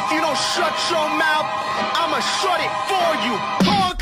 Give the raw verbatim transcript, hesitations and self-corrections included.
If you don't shut your mouth, I'ma shut it for you. Pause.